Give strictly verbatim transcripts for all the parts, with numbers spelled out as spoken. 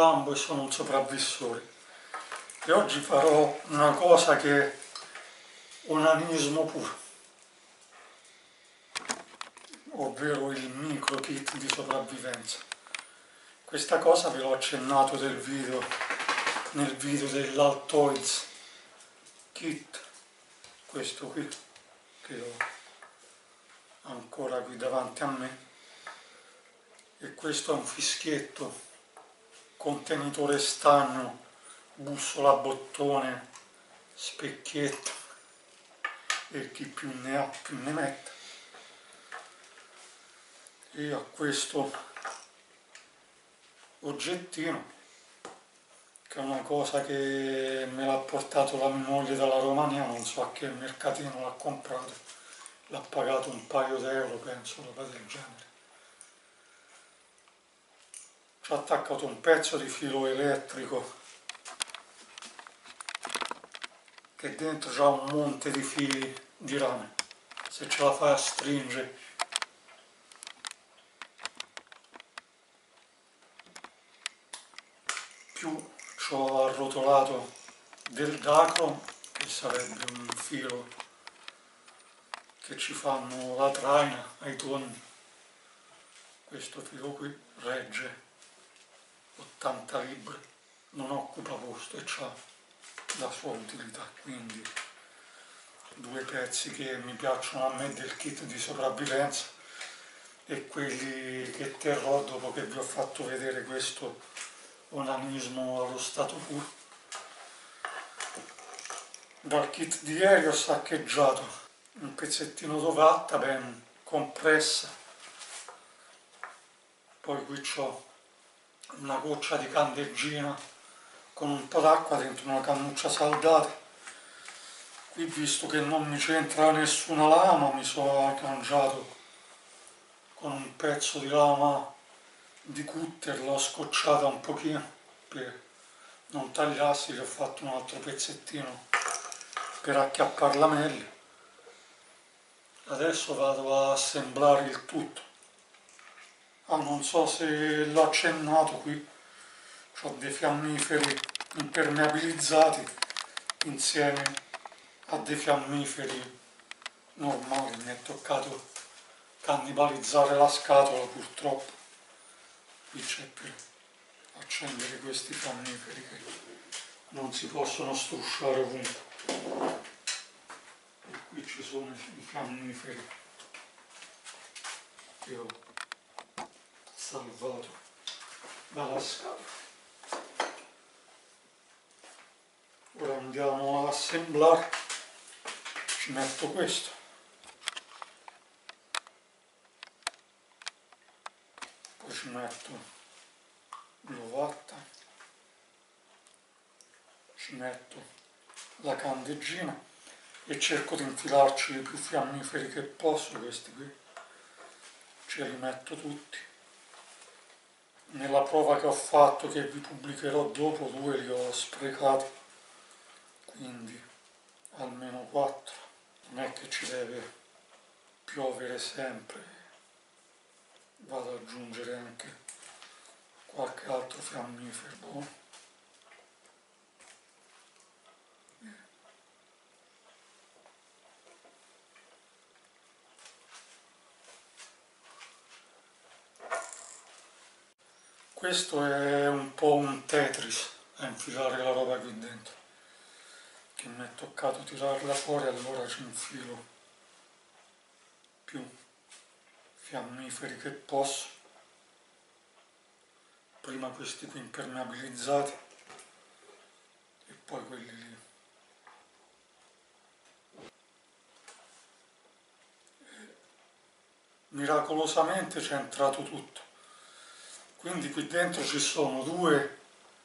Rambo e sono un sopravvissore e oggi farò una cosa che è onanismo puro, ovvero il micro kit di sopravvivenza. Questa cosa ve l'ho accennato nel video, nel video dell'Altoids kit, questo qui che ho ancora qui davanti a me, e questo è un fischietto, contenitore stagno, bussola a bottone, specchietto e chi più ne ha più ne metta. E a questo oggettino che è una cosa che me l'ha portato la mia moglie dalla Romania, non so a che mercatino l'ha comprato, l'ha pagato un paio d'euro, penso, roba del genere. Ci ha attaccato un pezzo di filo elettrico che dentro c'ha un monte di fili di rame, se ce la fai a stringere più ci ho arrotolato del dacron, che sarebbe un filo che ci fanno la traina ai tonni. Questo filo qui regge ottanta libbre, non occupa posto e ha la sua utilità, quindi due pezzi che mi piacciono a me del kit di sopravvivenza e quelli che terrò dopo che vi ho fatto vedere questo onanismo allo stato puro. Dal kit di ieri ho saccheggiato un pezzettino d'ovatta ben compressa, poi qui ho una goccia di candeggina con un po' d'acqua dentro una cannuccia saldata. Qui, visto che non mi c'entra nessuna lama, mi sono cangiato con un pezzo di lama di cutter, l'ho scocciata un pochino per non tagliarsi, gli ho fatto un altro pezzettino per acchiapparla meglio. Adesso vado a assemblare il tutto. Ah, non so se l'ho accennato, qui ho dei fiammiferi impermeabilizzati insieme a dei fiammiferi normali. Mi è toccato cannibalizzare la scatola, purtroppo. Qui c'è per accendere questi fiammiferi che non si possono strusciare ovunque. E qui ci sono i fiammiferi che ho salvato dalla scatola. Ora andiamo ad assemblare. Ci metto questo, poi ci metto l'ovatta, ci metto la candeggina e cerco di infilarci i più fiammiferi che posso. Questi qui ce li metto tutti. Nella prova che ho fatto, che vi pubblicherò dopo, due li ho sprecati, quindi almeno quattro. Non è che ci deve piovere sempre, vado ad aggiungere anche qualche altro fiammifero. Boh. Questo è un po' un Tetris a infilare la roba qui dentro, che mi è toccato tirarla fuori, allora ci infilo più fiammiferi che posso. Prima questi qui impermeabilizzati e poi quelli lì. E miracolosamente c'è entrato tutto. Quindi qui dentro ci sono due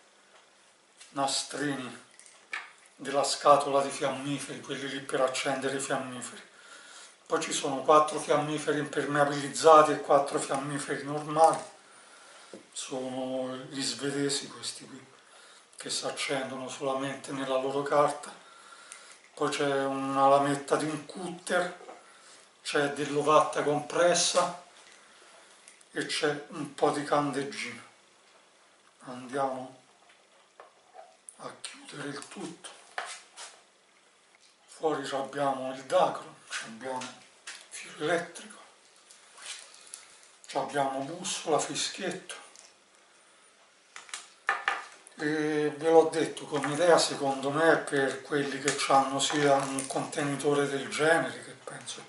nastrini della scatola di fiammiferi, quelli lì per accendere i fiammiferi. Poi ci sono quattro fiammiferi impermeabilizzati e quattro fiammiferi normali. Sono gli svedesi questi qui, che si accendono solamente nella loro carta. Poi c'è una lametta di un cutter, c'è dell'ovatta compressa e c'è un po' di candeggina. andiamo a chiudere il tutto. Fuori abbiamo il dacron, abbiamo il filo elettrico, abbiamo bussola, fischietto, e ve l'ho detto, come idea secondo me per quelli che hanno sia un contenitore del genere, che penso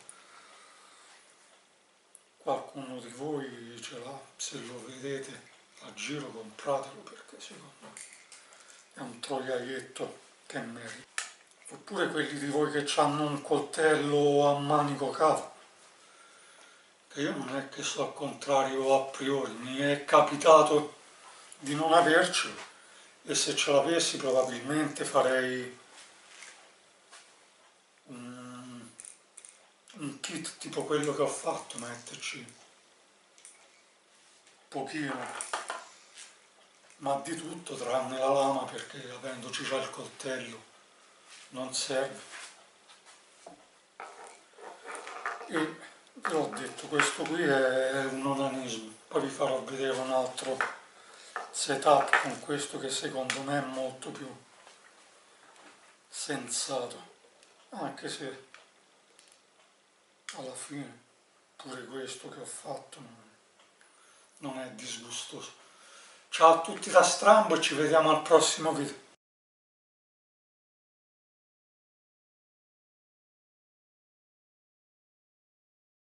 qualcuno di voi ce l'ha, se lo vedete a giro compratelo, perché secondo me è un troiaietto che merita. Oppure quelli di voi che hanno un coltello a manico cavo, che io non è che so al contrario a priori, mi è capitato di non avercelo, e se ce l'avessi probabilmente farei un, un kit tipo quello che ho fatto, metterci un pochino, ma di tutto tranne la lama, perché avendoci già il coltello non serve. E ve l'ho detto, questo qui è un onanismo, poi vi farò vedere un altro setup con questo che secondo me è molto più sensato, anche se alla fine pure questo che ho fatto non è disgustoso. Ciao a tutti da Strambo e ci vediamo al prossimo video.